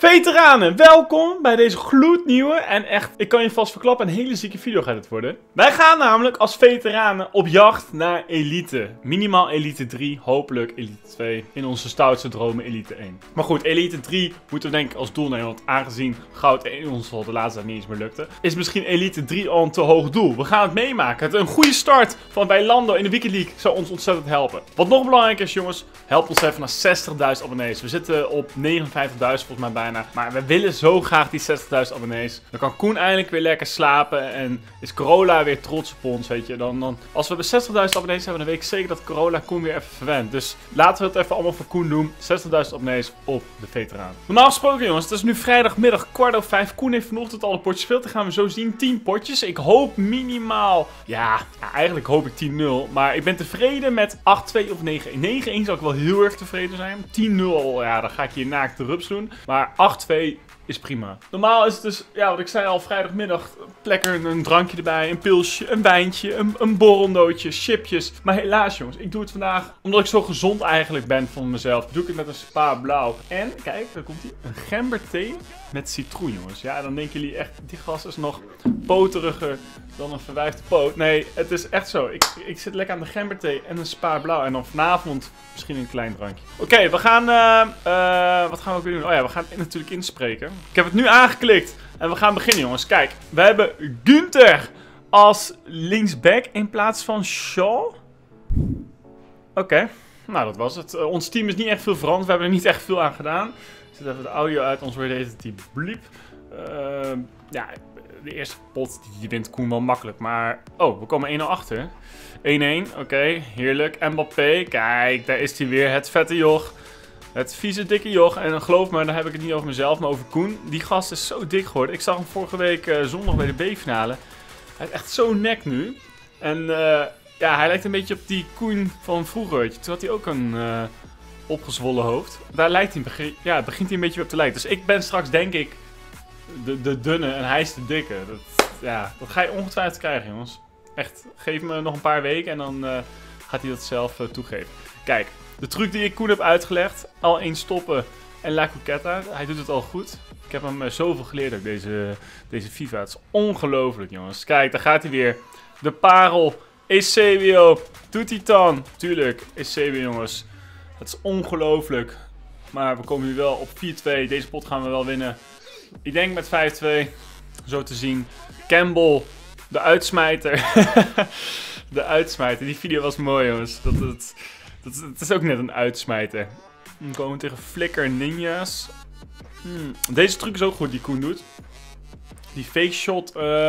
Veteranen, welkom bij deze gloednieuwe en echt, ik kan je vast verklappen, een hele zieke video gaat het worden. Wij gaan namelijk als veteranen op jacht naar elite. Minimaal elite 3, hopelijk elite 2, in onze stoutste dromen elite 1. Maar goed, elite 3 moeten we denk ik als doel nemen, want aangezien goud 1 ons al de laatste tijd niet eens meer lukte, is misschien elite 3 al een te hoog doel. We gaan het meemaken. Een goede start van bij Lando in de Weekend League zou ons ontzettend helpen. Wat nog belangrijker is jongens, help ons even naar 60.000 abonnees. We zitten op 59.000 volgens mij bijna. Maar we willen zo graag die 60.000 abonnees. Dan kan Koen eindelijk weer lekker slapen. En is Corolla weer trots op ons, weet je. Als we bij 60.000 abonnees hebben, dan weet ik zeker dat Corolla Koen weer even verwendt. Dus laten we het even allemaal voor Koen doen. 60.000 abonnees op de veteraan. Normaal gesproken jongens, het is nu vrijdagmiddag 4:45. Koen heeft vanochtend al een potje gespeeld. Dan gaan we zo zien 10 potjes. Ik hoop minimaal, ja eigenlijk hoop ik 10-0. Maar ik ben tevreden met 8-2 of 9-1. 9-1 zou ik wel heel erg tevreden zijn. 10-0, ja dan ga ik hier naakt de rups doen. Maar 8-2 is prima. Normaal is het dus, ja wat ik zei al, vrijdagmiddag lekker een drankje erbij, een pilsje, een wijntje, een borrelnootje, chipjes. Maar helaas jongens, ik doe het vandaag omdat ik zo gezond eigenlijk ben van mezelf. Doe ik het met een Spa Blauw. En kijk, daar komt hij, een gemberthee met citroen jongens. Ja, dan denken jullie echt, die gast is nog poteriger dan een verwijfde poot. Nee, het is echt zo. Ik zit lekker aan de gemberthee en een Spa Blauw. En dan vanavond misschien een klein drankje. Oké, we gaan, wat gaan we ook weer doen? Oh ja, we gaan het natuurlijk inspreken. Ik heb het nu aangeklikt en we gaan beginnen jongens. Kijk, we hebben Günther als linksback in plaats van Shaw. Oké, nou dat was het. Ons team is niet echt veel veranderd. We hebben er niet echt veel aan gedaan. Ik zet even de audio uit, anders wordt deze die bliep. Ja, de eerste pot die wint Koen wel makkelijk. Maar, oh, we komen 1-0 achter. 1-1, oké, heerlijk. Mbappé, kijk, daar is hij weer. Het vette joch. Het vieze dikke joch. En geloof me, dan heb ik het niet over mezelf, maar over Koen. Die gast is zo dik geworden. Ik zag hem vorige week zondag bij de B-finale. Hij is echt zo nek nu. En ja, hij lijkt een beetje op die Koen van vroeger. Weet je. Toen had hij ook een opgezwollen hoofd. Daar lijkt hij, ja, begint hij een beetje op te lijken. Dus ik ben straks denk ik de dunne en hij is de dikke. Dat ga je ongetwijfeld krijgen jongens. Echt, geef me nog een paar weken en dan gaat hij dat zelf toegeven. Kijk, de truc die ik Koen heb uitgelegd. Al 1 stoppen en La Cuqueta. Hij doet het al goed. Ik heb hem zoveel geleerd ook deze FIFA. Het is ongelooflijk jongens. Kijk, daar gaat hij weer. De parel. Eusebio. Doet hij dan. Tuurlijk, Eusebio jongens. Het is ongelooflijk. Maar we komen nu wel op 4-2. Deze pot gaan we wel winnen. Ik denk met 5-2. Zo te zien. Campbell. De uitsmijter. De uitsmijter. Die video was mooi jongens. Het is ook net een uitsmijter. Dan komen we tegen Flicker Ninjas. Deze truc is ook goed die Koen doet. Die fake shot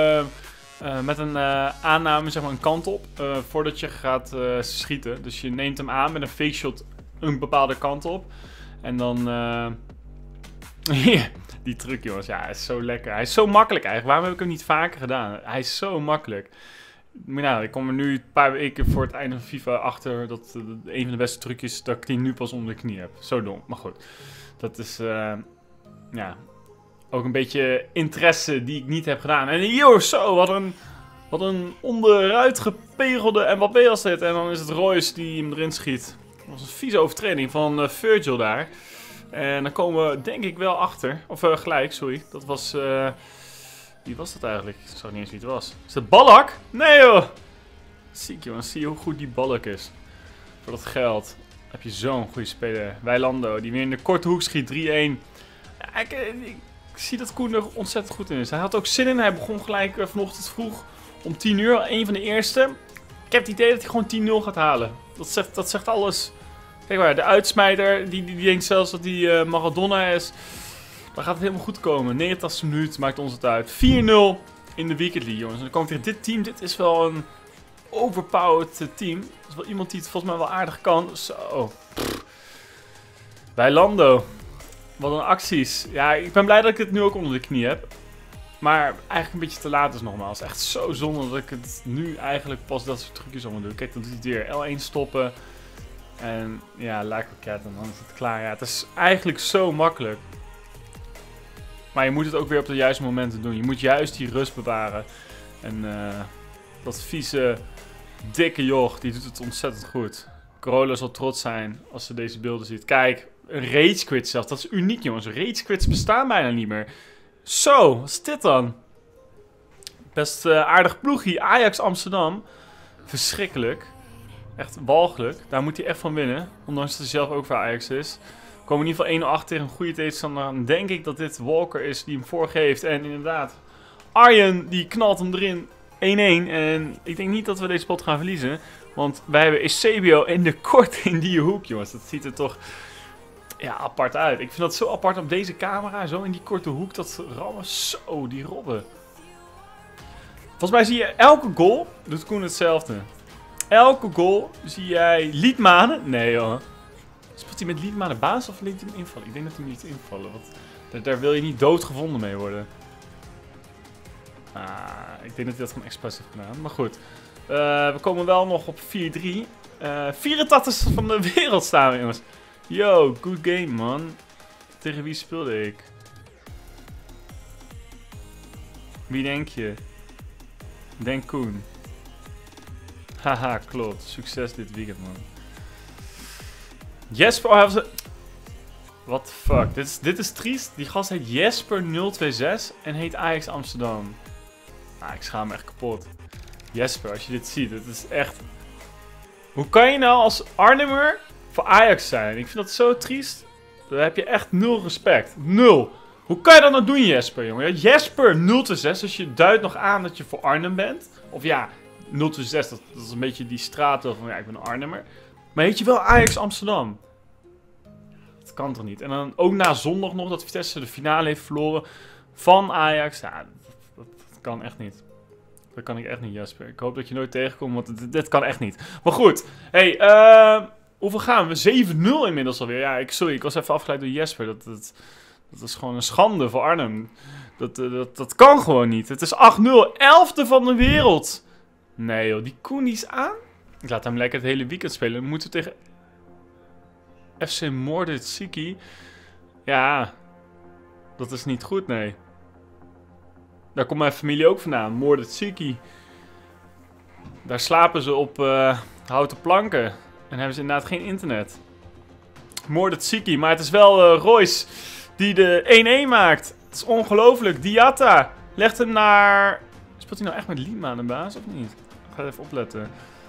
met een aanname, zeg maar een kant op. Voordat je gaat schieten. Dus je neemt hem aan met een fake shot een bepaalde kant op. En dan... die truc jongens, ja hij is zo lekker. Hij is zo makkelijk eigenlijk. Waarom heb ik hem niet vaker gedaan? Hij is zo makkelijk. Maar nou, ik kom er nu een paar weken voor het einde van FIFA achter dat een van de beste trucjes dat ik die nu pas onder de knie heb. Zo dom, maar goed. Dat is, ja, ook een beetje interesse die ik niet heb gedaan. En joh, zo, wat een onderuit gepegelde Mbappé als dit. En dan is het Royce die hem erin schiet. Dat was een vieze overtreding van Virgil daar. En dan komen we denk ik wel achter. Of gelijk, sorry. Dat was... wie was dat eigenlijk? Ik zag niet eens wie het was. Is dat Ballack? Nee joh! Ziek jongens, zie je hoe goed die Ballack is. Voor dat geld heb je zo'n goede speler. Wijlando, die weer in de korte hoek schiet. 3-1. Ja, ik zie dat Koen er ontzettend goed in is. Hij had ook zin in. Hij begon gelijk vanochtend vroeg om 10 uur. Een van de eerste. Ik heb het idee dat hij gewoon 10-0 gaat halen. Dat zegt alles. Kijk maar, de uitsmijter, die denkt zelfs dat hij Maradona is. Maar gaat het helemaal goed komen. 89 minuut maakt ons het uit. 4-0 in de Weekend League, jongens. En dan komt weer dit team. Dit is wel een overpowered team. Dat is wel iemand die het volgens mij wel aardig kan. Zo. Bij Lando. Wat een acties. Ja, ik ben blij dat ik het nu ook onder de knie heb. Maar eigenlijk een beetje te laat is nogmaals. Echt zo zonde dat ik het nu eigenlijk pas dat soort trucjes allemaal doe. Kijk, dan doet hij het weer. L1 stoppen. En ja, La Cuqueta. En dan is het klaar. Ja, het is eigenlijk zo makkelijk. Maar je moet het ook weer op de juiste momenten doen. Je moet juist die rust bewaren. En dat vieze, dikke joch, die doet het ontzettend goed. Corolla zal trots zijn als ze deze beelden ziet. Kijk, Een rage quit zelfs. Dat is uniek, jongens. Rage quits bestaan bijna niet meer. Zo, wat is dit dan? Best aardig ploegie. Ajax Amsterdam. Verschrikkelijk. Echt walgelijk. Daar moet hij echt van winnen. Ondanks dat hij zelf ook voor Ajax is. We komen in ieder geval 1-8 tegen een goede tegenstander. Dan denk ik dat dit Walker is die hem voorgeeft. En inderdaad, Arjen die knalt hem erin. 1-1. En ik denk niet dat we deze pot gaan verliezen. Want wij hebben Eusebio in de kort in die hoek, jongens. Dat ziet er toch apart uit. Ik vind dat zo apart op deze camera. Zo in die korte hoek. Dat rammen. Zo, die robben. Volgens mij zie je elke goal. Doet Koen hetzelfde. Elke goal zie jij Liedmanen. Nee joh. Speelt hij met Liedmanen baas of liet hij hem invallen? Ik denk dat hij niet invallen. Want daar wil je niet doodgevonden mee worden. Ik denk dat hij dat gewoon expres heeft gedaan. Maar goed. We komen wel nog op 4-3. 84 van de wereld staan we, jongens. Yo, good game, man. Tegen wie speelde ik? Wie denk je? Denk Koen. Haha, klopt. Succes dit weekend, man. Jesper, oh, hij was... What the fuck? Dit is triest. Die gast heet Jesper026 en heet Ajax Amsterdam. Ik schaam me echt kapot. Jesper, als je dit ziet, het is echt... Hoe kan je nou als Arnhemmer voor Ajax zijn? Ik vind dat zo triest. Daar heb je echt 0 respect. 0. Hoe kan je dat nou doen, Jesper, jongen? Jesper026, dus je duidt nog aan dat je voor Arnhem bent. Of ja, 026, dat is een beetje die straat van ja, ik ben een Arnhemmer. Maar heet je wel Ajax Amsterdam? Dat kan toch niet? En dan ook na zondag nog dat Vitesse de finale heeft verloren van Ajax. Ja, dat kan echt niet. Dat kan ik echt niet, Jasper. Ik hoop dat je nooit tegenkomt, want dit kan echt niet. Maar goed. Hey, hoeveel gaan we? 7-0 inmiddels alweer. Ja, sorry, ik was even afgeleid door Jesper. Dat is gewoon een schande voor Arnhem. Dat kan gewoon niet. Het is 8-0. 11e van de wereld. Nee joh, die Koen is aan. Ik laat hem lekker het hele weekend spelen. Dan moeten we tegen FC Moorditsiki. Ja, dat is niet goed, nee. Daar komt mijn familie ook vandaan. Moorditsiki. Daar slapen ze op houten planken. En hebben ze inderdaad geen internet. Moorditsiki. Maar het is wel Royce die de 1-1 maakt. Het is ongelooflijk. Diatta legt hem naar... Speelt hij nou echt met Lima aan de baas of niet? Ik ga even opletten.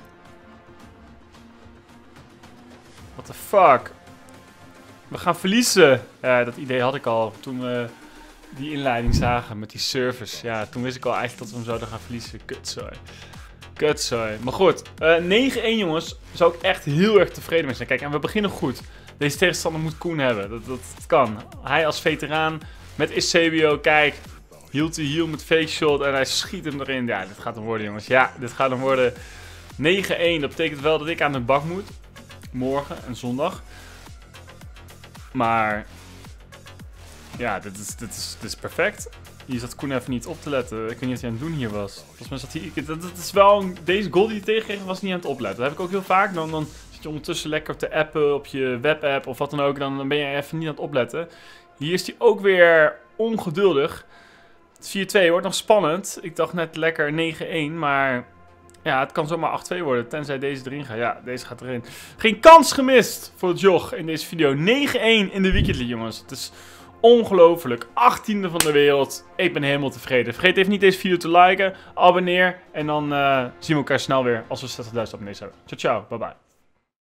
What the fuck? We gaan verliezen. Ja, dat idee had ik al toen we die inleiding zagen met die service. Ja, toen wist ik al eigenlijk dat we hem zouden gaan verliezen. Kutzooi. Kutzooi. Maar goed, 9-1 jongens. Zou ik echt heel erg tevreden mee zijn. Kijk, en we beginnen goed. Deze tegenstander moet Koen hebben. Dat kan. Hij als veteraan met Eusebio, kijk. Hield to heel met fake shot en hij schiet hem erin. Ja, dit gaat hem worden jongens. Ja, dit gaat hem worden. 9-1. Dat betekent wel dat ik aan de bak moet. Morgen en zondag. Maar... Ja, dit is perfect. Hier zat Koen even niet op te letten. Ik weet niet wat hij aan het doen hier was. Volgens mij zat hij... Dat is wel... Deze goal die hij tegenkreeg was niet aan het opletten. Dat heb ik ook heel vaak. Dan zit je ondertussen lekker te appen op je webapp of wat dan ook. Dan ben je even niet aan het opletten. Hier is hij ook weer ongeduldig. 4-2 wordt nog spannend. Ik dacht net lekker 9-1, maar... Ja, het kan zomaar 8-2 worden, tenzij deze erin gaat. Ja, deze gaat erin. Geen kans gemist voor het Jog in deze video. 9-1 in de Weekend League, jongens. Het is ongelooflijk. 18e van de wereld. Ik ben helemaal tevreden. Vergeet even niet deze video te liken, abonneer. En dan zien we elkaar snel weer als we 60.000 abonnees hebben. Ciao, ciao. Bye bye.